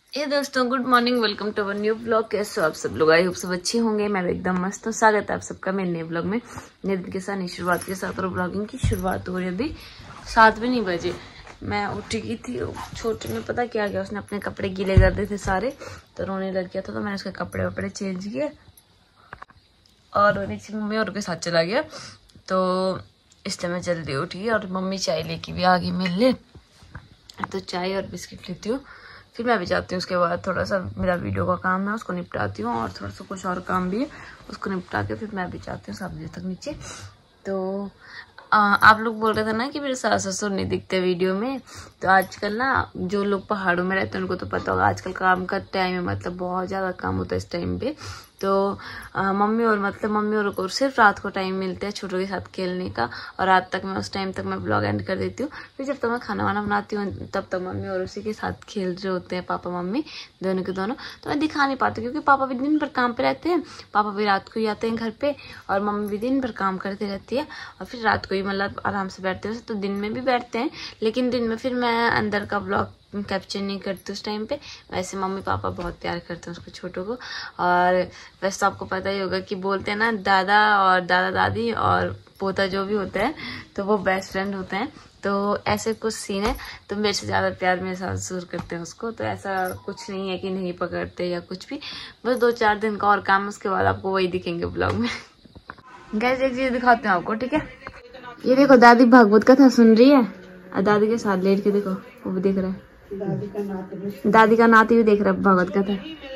ये दोस्तों good morning, welcome to our new blog. कैसे हो आप सब लोग? आई होप सब अच्छे होंगे। मैं भी एकदम मस्त हूँ। स्वागत है आप सबका मेरे नए ब्लॉग में, नए दिन के साथ नई शुरुआत के साथ। और ब्लॉगिंग की शुरुआत हो रही है अभी 7 भी नहीं बजे। मैं उठ गई थी, छोटे ने पता क्या किया, उसने अपने कपड़े गीले कर दिए थे सारे, तो रोने लग गया था। तो मैंने उसके कपड़े वपड़े चेंज किए और नीचे मम्मी और के साथ चला गया। तो इसलिए मैं जल्दी उठी और मम्मी चाय लेके भी आ गई मेरे लिए। तो चाय और बिस्किट लेती हूँ, फिर मैं भी जाती हूँ। उसके बाद थोड़ा सा मेरा वीडियो का काम है, उसको निपटाती हूँ, और थोड़ा सा कुछ और काम भी है, उसको निपटा के फिर मैं भी जाती हूँ 7 बजे तक नीचे। तो आप लोग बोल रहे थे ना कि मेरे सास ससुर नहीं दिखते वीडियो में। तो आजकल ना जो लोग पहाड़ों में रहते हैं उनको तो पता होगा, आजकल काम का टाइम है, मतलब बहुत ज़्यादा काम होता है इस टाइम पे। तो मम्मी और को सिर्फ रात को टाइम मिलता है छोटों के साथ खेलने का, और रात तक मैं उस टाइम तक मैं ब्लॉग एंड कर देती हूँ। फिर जब तक मैं खाना वाना बनाती हूँ तब तक मम्मी और उसी के साथ खेल रहे होते हैं, पापा मम्मी दोनों के दोनों। तो मैं दिखा नहीं पाती क्योंकि पापा भी दिन भर काम पे रहते हैं, पापा भी रात को ही आते हैं घर पे, और मम्मी भी दिन भर काम करती रहती है, और फिर रात को ही मतलब आराम से बैठते हैं। तो दिन में भी बैठते हैं, लेकिन दिन में फिर मैं अंदर का ब्लॉग कैप्चर नहीं करती उस टाइम पे। वैसे मम्मी पापा बहुत प्यार करते हैं उसको, छोटों को। और वैसे तो आपको पता ही होगा कि बोलते हैं ना, दादा और दादा दादी और पोता जो भी होता है तो वो बेस्ट फ्रेंड होते हैं। तो ऐसे कुछ सीन है। तो मेरे से ज़्यादा प्यार मेरे सास ससुर करते हैं उसको। तो ऐसा कुछ नहीं है कि नहीं पकड़ते या कुछ भी, बस 2-4 दिन का और काम, उसके बाद आपको वही दिखेंगे ब्लॉग में। गैस एक चीज दिखाते हैं आपको, ठीक है? ये देखो, दादी भागवत कथा सुन रही है और दादी के साथ लेट के देखो वो भी देख रहा है। दादी का नाती भी देख रहा है भागवत कथा।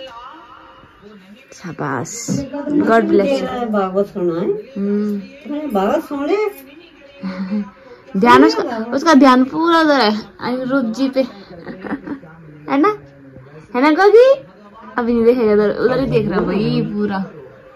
शाबाश, गॉड ब्लेस। भागवत सुना है, भागवत सुन ले। ध्यान उसका ध्यान पूरा उधर है अनिरुद्ध जी पे, है ना गोगी? अभी नहीं देखेगा, उधर ही देख रहा है भाई पूरा।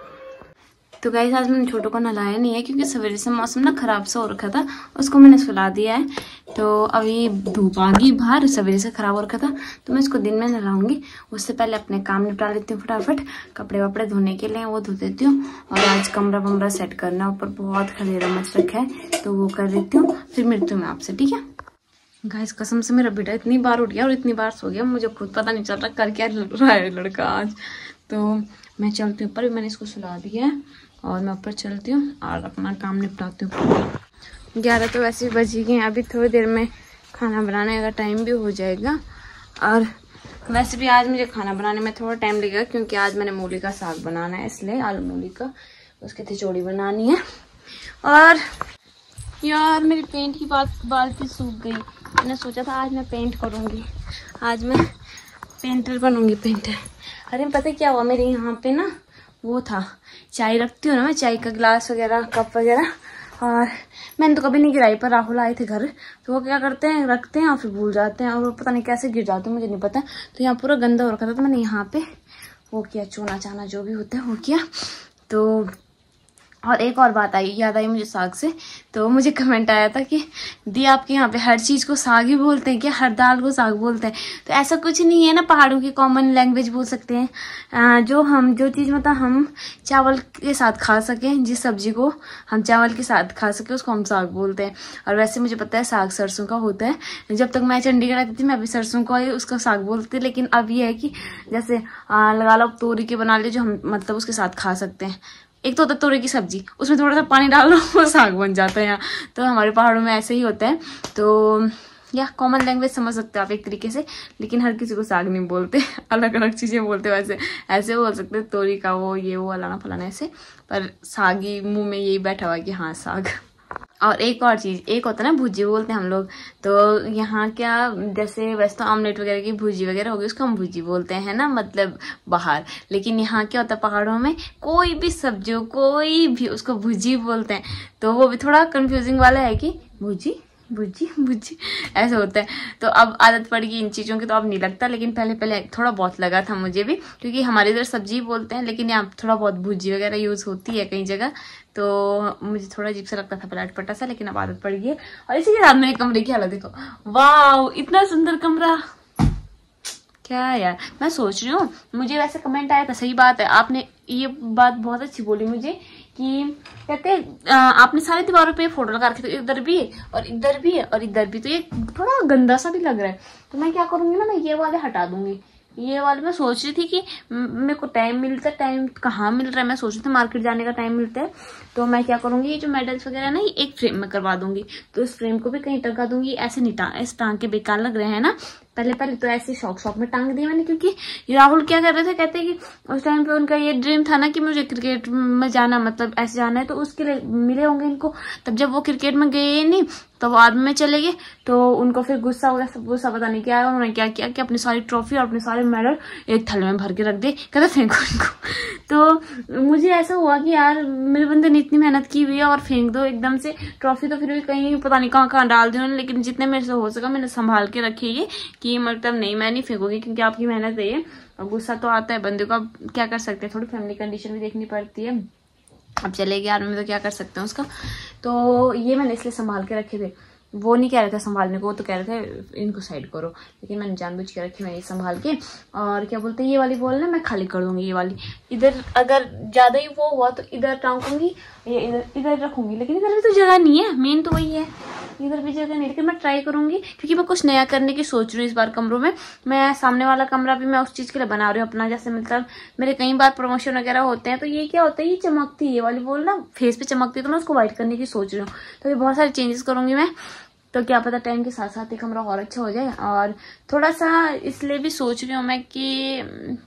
तो गाइस आज मैंने छोटों को नहलाया नहीं है क्योंकि सवेरे से मौसम ना खराब सा हो रखा था, उसको मैंने सुला दिया है। तो अभी धूप आ गई बाहर, सवेरे से खराब हो रखा था, तो मैं इसको दिन में नहलाऊंगी। उससे पहले अपने काम निपटा लेती हूँ फटाफट। कपड़े वपड़े धोने के लिए वो धो देती हूँ, और आज कमरा वमरा सेट करना, ऊपर बहुत खलेरा मच रखा है तो वो कर देती हूँ। फिर मिलती हूँ मैं आपसे, ठीक है? गाइस कसम से मेरा बेटा इतनी बार उठ गया और इतनी बार सो गया, मुझे खुद पता नहीं चल रहा कर क्या रहा है लड़का आज। तो मैं चलती हूँ ऊपर, मैंने इसको सुला दिया है और मैं ऊपर चलती हूँ और अपना काम निपटाती हूँ। 11 तो वैसे ही बज ही गए, अभी थोड़ी देर में खाना बनाने का टाइम भी हो जाएगा। और वैसे भी आज मुझे खाना बनाने में थोड़ा टाइम लगेगा क्योंकि आज मैंने मूली का साग बनाना है, इसलिए आलू मूली का, उसकी खिचड़ी बनानी है। और यार मेरी पेंट की बाल्टी सूख गई। मैंने सोचा था आज मैं पेंट करूँगी, आज मैं पेंटर बनूंगी, पेंटर। अरे पता क्या हुआ, मेरे यहाँ पे ना वो था, चाय रखती हूँ ना मैं, चाय का गिलास वगैरह कप वगैरह, और मैंने तो कभी नहीं गिराई, पर राहुल आए थे घर तो वो क्या करते हैं, रखते हैं और फिर भूल जाते हैं, और वो पता नहीं कैसे गिर जाते हैं, मुझे नहीं पता। तो यहाँ पूरा गंदा हो रखा था, तो मैंने यहाँ पे वो किया, चूना चाना जो भी होता है वो किया। तो और एक और बात याद आई मुझे साग से। तो मुझे कमेंट आया था कि दी आपके यहाँ पे हर चीज़ को साग ही बोलते हैं क्या, हर दाल को साग बोलते हैं? तो ऐसा कुछ नहीं है ना, पहाड़ों की कॉमन लैंग्वेज बोल सकते हैं। जो चीज़ मतलब हम चावल के साथ खा सकें, जिस सब्जी को हम चावल के साथ खा सकें उसको हम साग बोलते हैं। और वैसे मुझे पता है साग सरसों का होता है। जब तक मैं चंडीगढ़ रहती थी मैं अभी सरसों का उसका साग बोलती थी, लेकिन अब ये है कि जैसे लगा लो तोरी के बना ले, जो हम मतलब उसके साथ खा सकते हैं। एक तो होता है तोरी की सब्जी, उसमें थोड़ा सा पानी डाल लो वो साग बन जाता है यहाँ। तो हमारे पहाड़ों में ऐसे ही होता है। तो या कॉमन लैंग्वेज समझ सकते हो आप एक तरीके से, लेकिन हर किसी को साग नहीं बोलते, अलग अलग चीजें बोलते। वैसे ऐसे बोल सकते हैं तोरी का वो ये वो अलाना फलाना ऐसे, पर साग ही मुंह में यही बैठा हुआ है कि हाँ साग। और एक और चीज़, एक होता है ना भुजी बोलते हैं हम लोग, तो यहाँ क्या जैसे वैसे तो आमलेट वगैरह की भुजी वगैरह होगी उसको हम भुजी बोलते हैं ना, मतलब बाहर। लेकिन यहाँ क्या होता है पहाड़ों में, कोई भी सब्जी हो कोई भी उसको भुजी बोलते हैं। तो वो भी थोड़ा कंफ्यूजिंग वाला है कि भुजी भुजी भुजी ऐसे होता है। तो अब आदत पड़ गई इन चीज़ों की, तो अब नहीं लगता, लेकिन पहले पहले थोड़ा बहुत लगा था मुझे भी, क्योंकि हमारे इधर सब्जी बोलते हैं लेकिन यहाँ थोड़ा बहुत भुजी वगैरह यूज़ होती है कई जगह। तो मुझे थोड़ा अजीब सा लगता था पहले, अटपटा सा, लेकिन अब आदत पड़ गई है। और इसी के साथ मेरे कमरे की हालत देखो, वाह इतना सुंदर कमरा, क्या यार। मैं सोच रही हूँ, मुझे वैसे कमेंट आया था, सही बात है, आपने ये बात बहुत अच्छी बोली मुझे कि कहते आपने सारी दीवारों पे फोटो लगा रखे, तो इधर भी है और इधर भी है और इधर भी, तो ये थोड़ा गंदा सा भी लग रहा है। तो मैं क्या करूंगी ना, मैं ये वाले हटा दूंगी, ये वाली मैं सोच रही थी कि मेरे को टाइम मिलता है, टाइम कहाँ मिल रहा है, मैं सोच रही थी मार्केट जाने का टाइम मिलता है तो मैं क्या करूंगी, ये जो मेडल्स वगैरह ना ये एक फ्रेम में करवा दूंगी, तो इस फ्रेम को भी कहीं टंगा दूंगी। ऐसे नहीं ऐसे टांग के बेकार लग रहे हैं ना, पहले तो ऐसे शौक में टांग दिया मैंने, क्योंकि राहुल क्या कर रहे थे, कहते हैं कि उस टाइम पे उनका ये ड्रीम था ना कि मुझे क्रिकेट में जाना, मतलब ऐसे जाना है, तो उसके लिए मिले होंगे इनको। तब जब वो क्रिकेट में गए नहीं तो वो आर्मी में चले गए, तो उनको फिर गुस्सा हो गया, सब गुस्सा पता नहीं क्या है, उन्होंने क्या किया कि अपनी सारी ट्रॉफी और अपने सारे मेडल एक थैले में भर के रख दिए, कहते फेंको इनको। तो मुझे ऐसा हुआ कि यार मेरे बंदे ने इतनी मेहनत की हुई है और फेंक दो एकदम से। ट्रॉफी तो फिर भी कहीं पता नहीं कहाँ डाल दी उन्होंने, लेकिन जितने मेरे से हो सका मैंने संभाल के रखी है कि मतलब नहीं मैं नहीं फेंकूंगी, क्योंकि आपकी मेहनत है ये। और गुस्सा तो आता है बंदे को, अब क्या कर सकते हैं, थोड़ी फैमिली कंडीशन भी देखनी पड़ती है। अब चले गए आर्मी में तो क्या कर सकते हैं उसका, तो ये मैंने इसलिए संभाल के रखे थे। वो नहीं कह रहे थे संभालने को, वो तो कह रहे थे इनको साइड करो, लेकिन मैंने जानबूझ के रखी, मैं ये संभाल के। और क्या बोलते हैं, ये वाली बॉल ना मैं खाली कर दूंगी, ये वाली इधर अगर ज्यादा ही वो हुआ तो इधर टांगूंगी, ये इधर रखूंगी, लेकिन इधर भी तो जगह नहीं है, मेन तो वही है, इधर भी जगह नहीं। लेकिन मैं ट्राई करूंगी, क्योंकि मैं कुछ नया करने की सोच रही हूँ इस बार कमरों में। मैं सामने वाला कमरा भी मैं उस चीज के लिए बना रही हूँ अपना, जैसे मतलब मेरे कई बार प्रमोशन वगैरह होते हैं, तो ये क्या होता है, ये चमकती है, ये वाली बॉल ना फेस पे चमकती है, तो मैं उसको व्हाइट करने की सोच रही हूँ। तो ये बहुत सारे चेंजेस करूंगी मैं, तो क्या पता टाइम के साथ साथ ही कमरा और अच्छा हो जाए। और थोड़ा सा इसलिए भी सोच रही हूँ मैं कि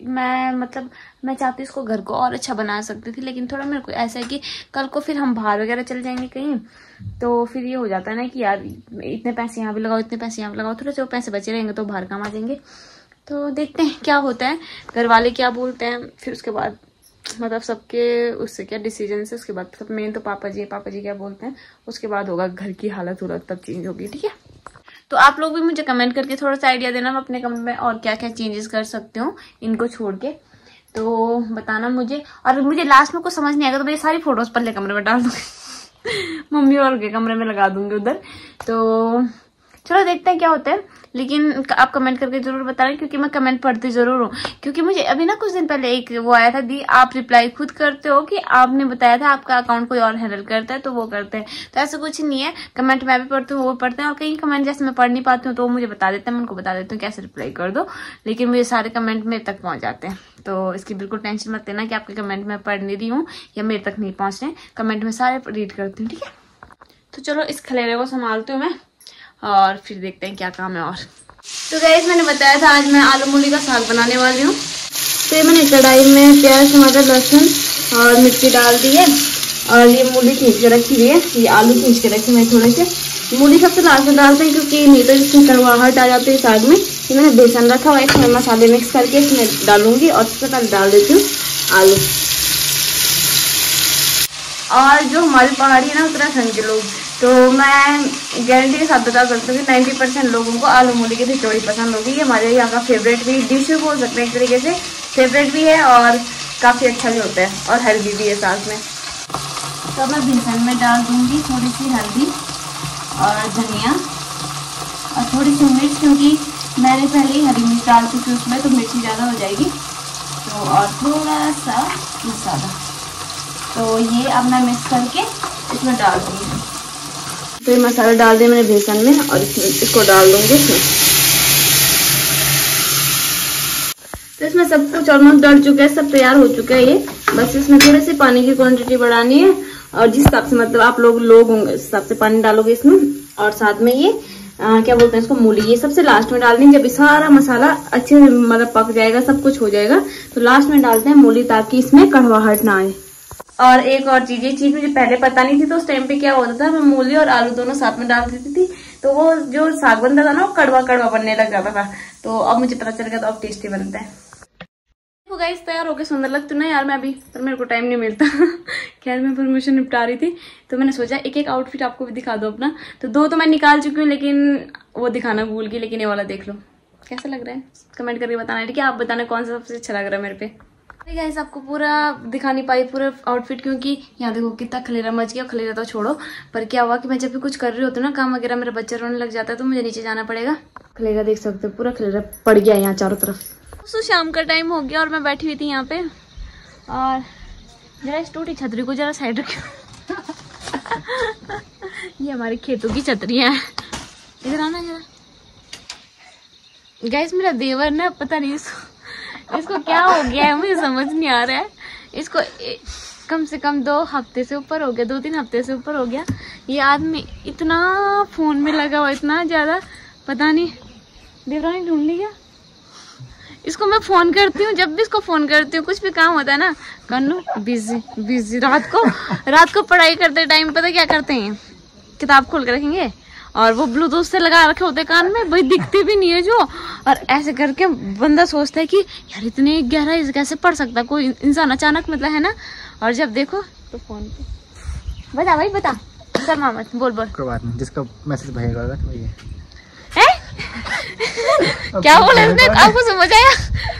मैं चाहती हूँ इसको घर को और अच्छा बना सकती थी, लेकिन थोड़ा मेरे को ऐसा है कि कल को फिर हम बाहर वगैरह चले जाएंगे कहीं, तो फिर ये हो जाता है ना कि यार इतने पैसे यहाँ पे लगाओ, इतने पैसे यहाँ पे लगाओ, थोड़े से पैसे बचे रहेंगे तो बाहर काम आ जाएंगे। तो देखते हैं क्या होता है, घर वाले क्या बोलते हैं, फिर उसके बाद मतलब सबके उससे क्या डिसीजन से, उसके बाद सब मेन तो पापा जी क्या बोलते हैं, उसके बाद होगा घर की हालत तब चेंज होगी। ठीक है, तो आप लोग भी मुझे कमेंट करके थोड़ा सा आइडिया देना, मैं अपने कमरे में और क्या क्या चेंजेस कर सकती हूँ इनको छोड़ के, तो बताना मुझे। और मुझे लास्ट में कुछ समझ नहीं आएगा तो मेरी सारी फोटोज पल्ले कमरे में डाल दूंगी मम्मी और के कमरे में लगा दूंगी उधर। तो चलो देखते हैं क्या होता है, लेकिन आप कमेंट करके जरूर बताना, क्योंकि मैं कमेंट पढ़ती जरूर हूँ। क्योंकि मुझे अभी ना कुछ दिन पहले एक वो आया था, दी आप रिप्लाई खुद करते हो कि आपने बताया था आपका अकाउंट कोई और हैंडल करता है तो वो करते हैं, तो ऐसा कुछ नहीं है। कमेंट मैं भी पढ़ती हूँ, वो पढ़ते हैं, और कई कमेंट जैसे मैं पढ़ नहीं पाती हूँ तो वो मुझे बता देते हैं, मैं उनको बता देती हूँ कैसे रिप्लाई कर दो, लेकिन मुझे सारे कमेंट मेरे तक पहुंच जाते हैं। तो इसकी बिल्कुल टेंशन मत लेना कि आपके कमेंट मैं पढ़ नहीं रही हूँ या मेरे तक नहीं पहुंच रहे, कमेंट में सारे रीड करती हूँ। ठीक है, तो चलो इस खलेरे को संभालती हूँ मैं और फिर देखते हैं क्या काम है। और तो गाइस मैंने बताया था आज मैं आलू मूली का साग बनाने वाली हूँ। तो ये मैंने कढ़ाई में प्याज टमाटर लहसुन और मिर्ची डाल दी है, और ये मूली खींच के रखी हुई है, ये आलू खींच के रखे मैं थोड़े से। मूली सबसे लास्ट में डालते हैं क्योंकि नहीं तो इसमें कड़वाहट आ जाती है साग में। ये मैंने बेसन रखा हुआ है, इसमें मसाले मिक्स करके इसमें डालूंगी, और सबसे पहले डाल देती हूँ आलू। और जो हमारी पहाड़ी है ना उत्तराखंड के लोग, तो मैं गारंटी के साथ बता सकती हूँ कि 90% लोगों को आलू मूली की खिचड़ी पसंद होगी। ये हमारे यहाँ का फेवरेट भी डिश भी बोल सकते हैं, एक तरीके से फेवरेट भी है और काफ़ी अच्छा भी होता है और हेल्दी भी है साथ में। तो मैं बेसन में डाल दूँगी थोड़ी सी हल्दी और धनिया और थोड़ी सी मिर्च, क्योंकि मैंने पहले ही हरी मिर्च डाल चुकी उसमें तो मिर्ची ज़्यादा हो जाएगी। तो और थोड़ा सा मसाला, तो ये अब मैं मिक्स करके इसमें डाल दूँगी। तो ये मसाला डाल दिया मैंने बेसन में और इसको डाल दूंगी इसमें। तो इसमें सब कुछ ऑलमोस्ट डाल चुका है, सब तैयार हो चुका है ये, बस इसमें थोड़ी सी पानी की क्वांटिटी बढ़ानी है, और जिस हिसाब से मतलब आप लोग होंगे उस हिसाब से पानी डालोगे इसमें। और साथ में ये क्या बोलते हैं इसको, मूली, ये सबसे लास्ट में डालनी है। जब सारा मसाला अच्छे से मतलब पक जाएगा, सब कुछ हो जाएगा, तो लास्ट में डालते हैं मूली, ताकि इसमें कड़वाहट ना आए। और एक और चीज, ये चीज मुझे पहले पता नहीं थी, तो उस टाइम पे क्या होता था, मैं मूली और आलू दोनों साथ में डाल देती थी, तो वो जो साग बनता था ना वो कड़वा कड़वा बनने लग जाता था। तो अब मुझे पता चल गया, तो अब टेस्टी बनता है। देखो गाइस तैयार होके सुंदर लगती ना यार मैं अभी, पर मेरे को टाइम नहीं मिलता खैर मैं प्रमोशन निपटा रही थी, तो मैंने सोचा एक एक आउटफिट आपको भी दिखा दो अपना। तो दो तो मैं निकाल चुकी हूँ, लेकिन वो दिखाना भूल गई, लेकिन ये वाला देख लो कैसा लग रहा है, कमेंट करके बताना। ठीक है, आप बताना कौन सा सबसे अच्छा लग रहा है मेरे पे। गाइस आपको पूरा दिखा नहीं पाई पूरा आउटफिट, क्योंकि यहाँ देखो कितना खलेरा मच गया। खलेरा तो छोड़ो, पर क्या हुआ कि मैं जब भी कुछ कर रही होती हूँ ना काम वगैरह, मेरा बच्चा रोने लग जाता है, तो मुझे नीचे जाना पड़ेगा। खलेरा देख सकते हो, पूरा खलेरा पड़ गया यहाँ चारों तरफ। तो शाम का टाइम हो गया और मैं बैठी हुई थी यहाँ पे, और जरा इस टूटी छतरी को जरा साइड रखो ये हमारे खेतों की छतरियाँ हैं, इधर आना जरा, गाइस मेरा देवर ना पता नहीं इसको क्या हो गया है, मुझे समझ नहीं आ रहा है। इसको कम से कम 2 हफ्ते से ऊपर हो गया, 2-3 हफ्ते से ऊपर हो गया। ये आदमी इतना फोन में लगा हुआ, इतना ज्यादा, पता नहीं देवरानी ढूंढ ली क्या। इसको मैं फोन करती हूँ, जब भी इसको फोन करती हूँ कुछ भी काम होता है ना, कन्नू बिजी। रात को पढ़ाई करते टाइम पता क्या करते हैं, किताब खोल कर रखेंगे और वो ब्लूटूथ से लगा रखे होते कान में, भाई दिखते भी नहीं है जो, और ऐसे करके बंदा सोचता है कि यार इतने गहराई से कैसे पढ़ सकता कोई इंसान अचानक, मतलब है ना। और जब देखो तो फोन पे बता भाई बता, शर्मा मत, बोल कोई बात नहीं, जिसका मैसेज भेजेगा वही है। क्या बोला इसने, आपको समझ आया?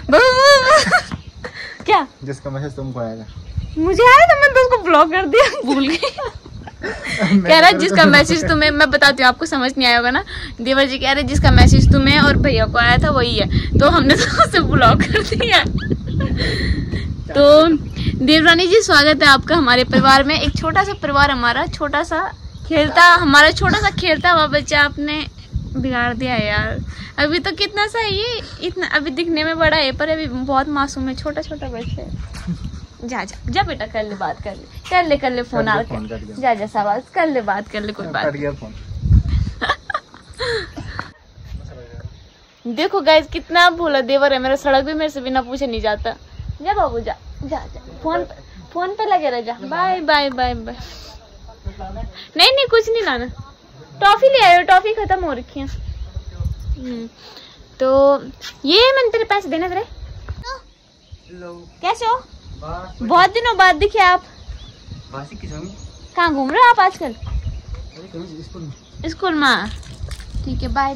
क्या जिसका मैसेज तुमको आएगा, मुझे आया तो मैंने तो उसको ब्लॉक कर दिया, भूल गई। कह रहा है जिसका मैसेज तुम्हें, मैं बताती हूँ आपको समझ नहीं आया होगा ना। देवर जी कह रहे जिसका मैसेज तुम्हें और भैया को आया था वही है, तो हमने तो उसे ब्लॉक कर दिया। तो देवरानी जी स्वागत है आपका हमारे परिवार में। एक छोटा सा परिवार, हमारा छोटा सा खेलता हुआ बच्चा आपने बिगाड़ दिया है यार। अभी तो कितना सा है ये, इतना अभी दिखने में बड़ा है पर अभी बहुत मासूम है, छोटा बच्चा है। जा बेटा, कर ले बात, कर ले फोन आ के, जा सवाल कर ले, बात कर ले, कोई बात। देखो गाइस कितना भोला देवर है मेरा, सड़क भी मेरे से बिना पूछे नहीं जाता। जा बाबू जा, फोन पे लगे रह जा। बाय। नहीं कुछ नहीं लाना, टॉफी ले आयो, टॉफी खत्म हो रखी है। तो ये मैंने तेरे पैसे देने थे। कैसे हो? बहुत दिनों बाद दिखे आप। कहाँ घूम रहे हो आप आजकल? स्कूल में। ठीक है, बाय।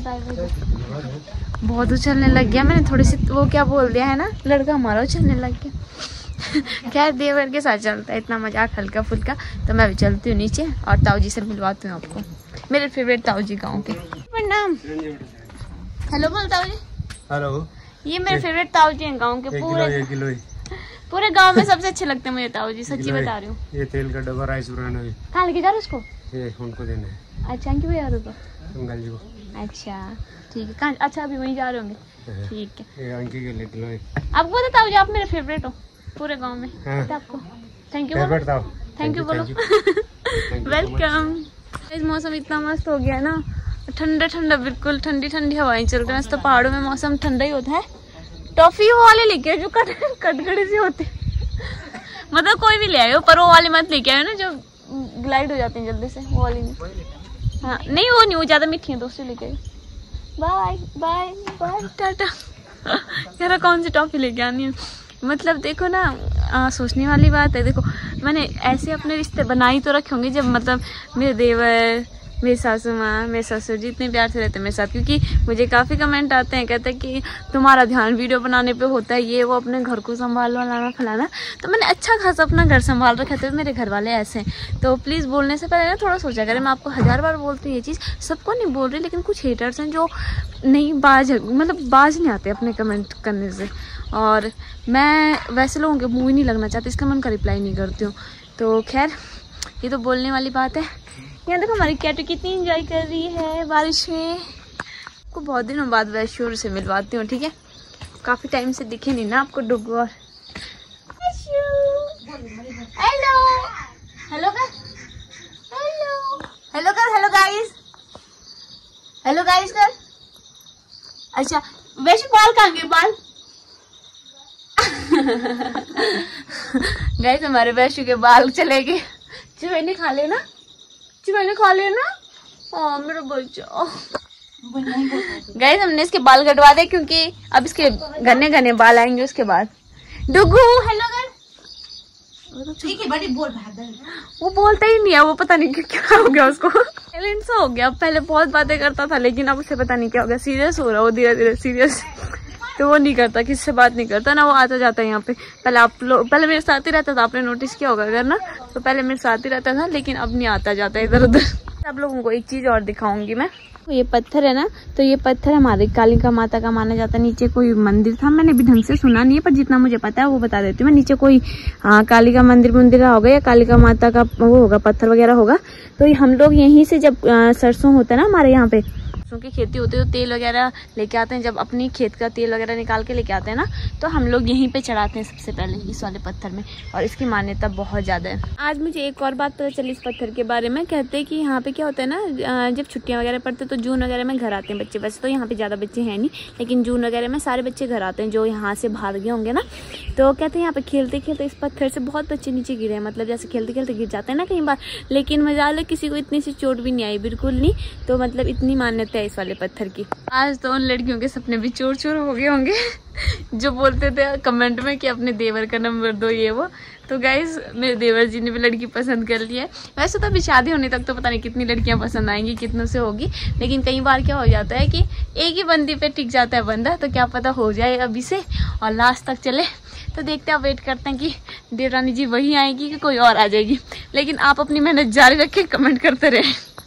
बहुत उछलने लग गया, मैंने थोड़ी सी वो क्या बोल दिया है ना, लड़का हमारा उछलने लग गया। खैर देवर के साथ चलता है इतना मजाक हल्का फुल्का। तो मैं भी चलती हूँ नीचे और ताऊ जी से मिलवाती हूँ आपको, मेरे फेवरेट ताऊ जी गाँव के। प्रणाम। हेलो बोल ताऊ जी। हेलो। ये मेरे फेवरेट ताऊ जी हैं गाँव के। पूरे गांव में सबसे अच्छे लगते हैं मुझे ताऊ जी, सच्ची बता रही हूँ। ये तेल का डब्बा राइस पुराना है, कहाँ लेके जा रहे हो उसको? ये उनको देना है। अच्छा, क्यों जा रहे हो? अंकल जी को। अच्छा ठीक है, कहाँ? अच्छा अभी वहीं जा रहे होंगे। ठीक है, ये अंकी के लिए किलो है। आपको पता ताऊ जी आप मेरे फेवरेट हो पूरे गांव में। पता आपको? थैंक यू बोलो, थैंक यू बोलो। वेलकम। इस मौसम इतना मस्त हो गया ना, ठंडा बिल्कुल, ठंडी हवाएं चल रही है। तो पहाड़ों में मौसम ठंडा ही होता है। टॉफी वो वाले लेके आए जो कटगड़े से होते, मतलब कोई भी ले आए हो, पर वो वाले मत लेके आए ना जो ग्लाइड हो जाते हैं जल्दी से, वो वाली नहीं। हाँ नहीं, वो नहीं, वो ज्यादा मीठी है, दूसरी लेके आए। बाय टाटा। कह रहा कौन सी टॉफी लेके आनी है। मतलब देखो ना, सोचने वाली बात है। देखो मैंने ऐसे अपने रिश्ते बनाई तो रखे होंगे जब मतलब मेरे देवर, मेरी सासू माँ, मेरे ससुर जी इतने प्यार से रहते हैं मेरे साथ, क्योंकि मुझे काफ़ी कमेंट आते हैं, कहते हैं कि तुम्हारा ध्यान वीडियो बनाने पे होता है, ये वो, अपने घर को संभालना फलाना। तो मैंने अच्छा खासा अपना घर संभाल रखा था। मेरे घर वाले ऐसे हैं, तो प्लीज़ बोलने से पहले ना थोड़ा सोचा करें। मैं आपको 1000 बार बोलती हूँ ये चीज़, सबको नहीं बोल रही, लेकिन कुछ हेटर्स हैं जो नहीं बाज नहीं आते अपने कमेंट करने से। और मैं वैसे लोगों के मुँह ही नहीं लगना चाहती, इसका मन का रिप्लाई नहीं करती हूँ। तो खैर ये तो बोलने वाली बात है। यहाँ देखो हमारी कैटू कितनी एंजॉय कर रही है बारिश में। आपको बहुत दिनों बाद वैश्योर से मिलवाती हूँ, ठीक है? काफी टाइम से दिखे नहीं ना आपको डुगू। और हेलो गाइस कर। अच्छा वैसे बाल कहाँ गए? बाल गाइस हमारे वैश्यू के बाल चले गए। चुवेली खा लेना, ओ मेरा बच्चा। गाइस हमने इसके बाल कटवा दे, क्योंकि अब इसके घने बाल आएंगे उसके बाद। डुगू हेलो कर। वो बोलता ही नहीं है, वो पता नहीं क्या हो गया उसको। साइलेंट सा हो गया। पहले बहुत बातें करता था, लेकिन अब उसे पता नहीं क्या हो गया, सीरियस हो रहा है वो धीरे सीरियस। तो वो नहीं करता, किसी से बात नहीं करता ना, वो आता जाता है यहाँ पे। पहले मेरे साथ ही रहता था, आपने नोटिस किया होगा अगर ना, तो पहले मेरे साथ ही रहता था, लेकिन अब नहीं आता जाता इधर उधर। आप लोगों को एक चीज और दिखाऊंगी मैं। ये पत्थर है ना, तो ये पत्थर हमारे कालिका माता का माना जाता है। नीचे कोई मंदिर था, मैंने भी ढंग से सुना नहीं है, पर जितना मुझे पता है वो बता देती हूँ मैं। नीचे कोई कालिका मंदिर होगा या कालिका माता का वो होगा, पत्थर वगैरह होगा। तो हम लोग यहीं से जब सरसों होता है ना हमारे यहाँ पे, की खेती होती है तो तेल वगैरह लेके आते हैं। जब अपनी खेत का तेल वगैरह निकाल के लेके आते हैं ना, तो हम लोग यहीं पे चढ़ाते हैं सबसे पहले इस वाले पत्थर में, और इसकी मान्यता बहुत ज़्यादा है। आज मुझे एक और बात पता चली इस पत्थर के बारे में। कहते हैं कि यहाँ पे क्या होता है ना, जब छुट्टियाँ वगैरह पड़ते तो जून वगैरह में घर आते हैं बच्चे। वैसे तो यहाँ पे ज़्यादा बच्चे हैं नहीं, लेकिन जून वगैरह में सारे बच्चे घर आते हैं जो यहाँ से भाग गए होंगे ना। तो कहते हैं यहाँ पे खेलते खेलते इस पत्थर से बहुत बच्चे नीचे गिरे हैं, मतलब जैसे खेलते खेलते गिर जाते हैं ना कई बार, लेकिन मजाल है किसी को इतनी सी चोट भी नहीं आई, बिल्कुल नहीं। तो मतलब इतनी मान्यता है इस वाले पत्थर की। आज तो उन लड़कियों के सपने भी चोर चोर हो गए होंगे जो बोलते थे कमेंट में कि अपने देवर का नंबर दो ये वो। तो गाइज मेरे देवर जी ने भी लड़की पसंद कर ली है। वैसे तो अभी शादी होने तक तो पता नहीं कितनी लड़कियां पसंद आएंगी, कितनों से होगी, लेकिन कई बार क्या हो जाता है कि एक ही बंदी पे टिक जाता है बंदा, तो क्या पता हो जाए अभी से और लास्ट तक चले। तो देखते हैं, वेट करते हैं कि देवरानी जी वही आएगी कि कोई और आ जाएगी। लेकिन आप अपनी मेहनत जारी रखें, कमेंट करते रहें।